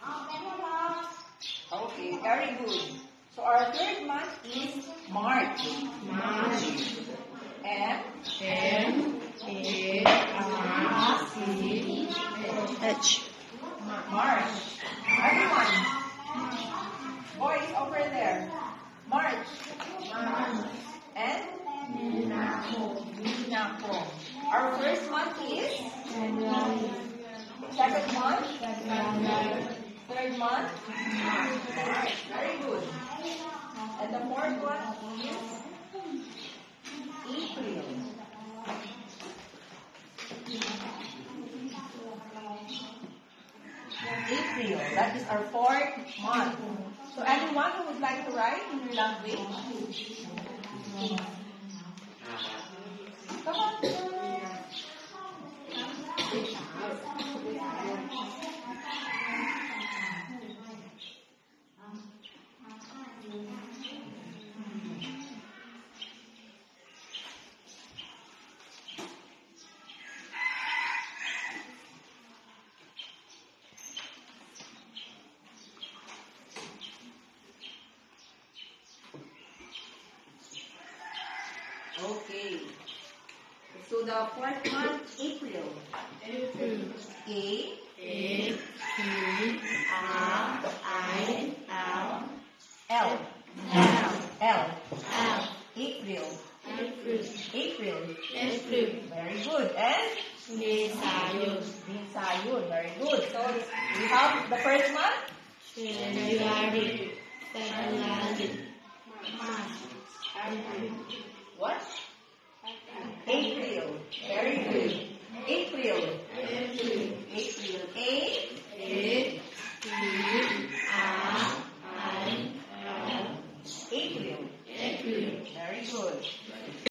Okay, very good. So our third month is March. M H. March. Everyone. Boys over there. March. And Rachanukroh. Our first month is second month. Third month. March. Very good. And the fourth one is April. April. That is our fourth month. So anyone who would like to write in your language? Come on. Okay. So the fourth month, April. A. L. April. Very good. And Sayun. Very good. So we have the first month. What? April. Very good. April. A. April. Very good.